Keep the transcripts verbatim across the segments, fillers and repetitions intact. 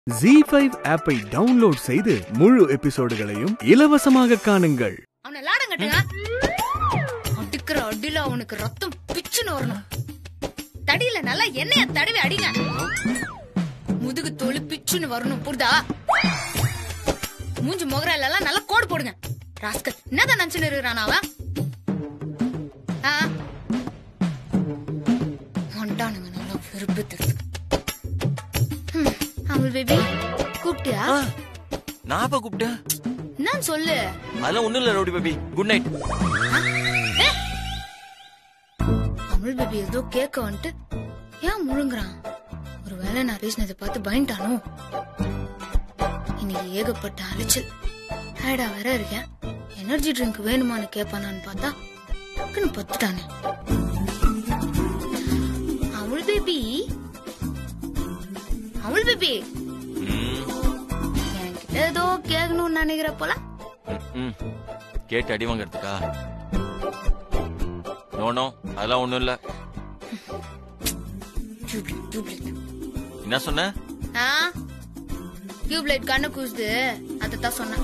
ஜீ five ஆப்பை download செய்து முழு எபிசோடுகளையும் இலவசமாக காணுங்கள். அவனை லாடங்கட்டுங்க. அடிக்கிற அடியில அவனுக்கு ரத்தம் பிச்சுன்னு வரணும். தடியில நல்லா எண்ணெய தடவி அடிங்க. முதுகு தோல் பிச்சுன்னு வரணும். புரிதா? மூஞ்சி முகரையில எல்லாம் நல்லா கோடு போடுங்க. ராஸ்கல் என்னதான் நினைச்சுன்னு இருக்கிறான் அவன்? வண்டானுங்க நல்லா வெறுப்பு தெரியுது. அமுல் பேபி கூப்பிட்டியா? நான் அப்ப கூப்பிட்டேன். நான் சொல்லு. அதெல்லாம் ஒண்ணும் இல்ல rowdy baby. Good night. Amul baby ஏதோ கேட்க வந்துட்டு ஏன் முழுங்குறான்? ஒருவேளை நான் ரீசனத்தை பார்த்து பயன்டானோ? இன்னைக்கு ஏகப்பட்ட அலைச்சல். டயர்டா வேற இருக்கேன். எனர்ஜி ட்ரிங்க் வேணுமான்னு கேட்பானான்னு பார்த்தா டக்குன்னு பத்துட்டானே. அமுல் பேபி அமுல் பேபி என்கிட்ட ஏதோ கேட்கணும்னு நினைக்கிற போல. கேட்டு அடி வாங்கறதுக்கா? நோ அதெல்லாம் ஒண்ணும் இல்ல. என்ன சொன்ன? டியூப்லைட் கண்ணு கூசுது, அதத்தான் சொன்னேன்.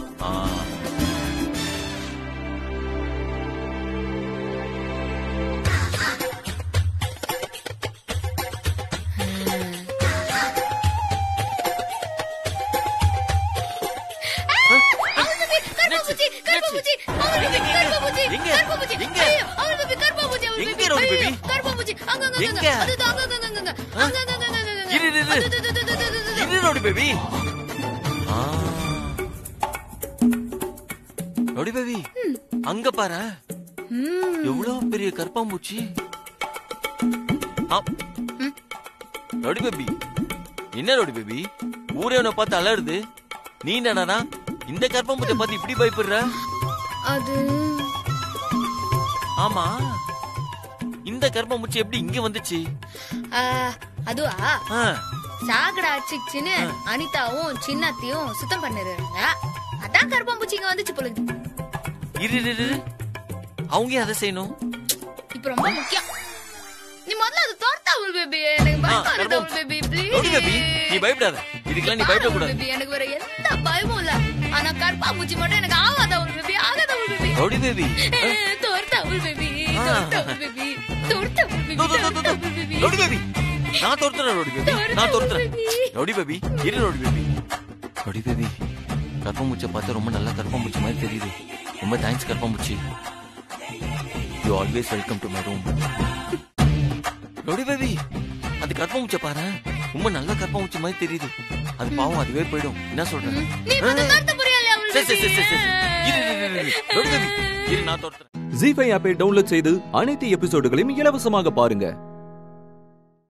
அங்க பாரு, எவ்வளவு பெரிய கற்பாம்பூச்சி. ரோடி பேபி, என்ன ரோடி பேபி, ஊரே உன்னை பார்த்து அலருது. நீ என்னடா இந்த கற்பாம்பூச்சை பார்த்து இப்படி பயப்படுற? அது ஆமா, இந்த கற்பாம்பூச்சி எப்படி இங்க வந்துச்சு? அதுவா, சாகடா அச்சிச்சுன்னு அனிதாவும் சின்னத்தையும் சுத்தம் பண்ணிருக்காங்க. அதான் கற்பாம்பூச்சி இங்க வந்துச்சு போல. இரு அவங்க அதை செய்யணும். இப்ப ரொம்ப முக்கியம். நீ முதல்ல அது தோர்த்தா உள் பேபி. எனக்கு பயமா இருக்கு உள் பேபி. ப்ளீஸ் பேபி, நீ பயப்படாத. இதுக்கெல்லாம் நீ பயப்பட கூடாது பேபி. எனக்கு வேற எந்த பயமும் இல்ல. ஆனா கற்பாம்பூச்சி மட்டும் எனக்கு ஆகாத உள் பேபி. ஆகாத உள் பேபி. ரோடி பேபி, தோர்த்தா உள் பேபி. தோர்த்தா உள் பேபி. தோர்த்தா உள் பேபி. ரோடி பேபி, நான் தோர்த்துறேன் ரோடி பேபி. நான் தோர்த்துறேன் ரோடி பேபி. இரு ரோடி பேபி. ரோடி பேபி, கற்பாம்பூச்சியை பார்த்தா ரொம்ப நல்லா கற்பாம்பூச்சி மாதிரி தெரியுது. ரொம்ப தேங்க்ஸ் கற்பாம்பூச்சி. You always welcome to my room. Rowdy baby, அது கற்பாம்பூச்சியை பாரு, ரொம்ப நல்ல கற்பாம்பூச்சி மாதிரி தெரியுது. அது பாவம், அதுவே போயிடும். என்ன சொல்றேன்? ஜீ ஃபைவ் ஆப்பை டவுன்லோட் செய்து அனைத்து எபிசோடுகளையும் இலவசமாக பாருங்க.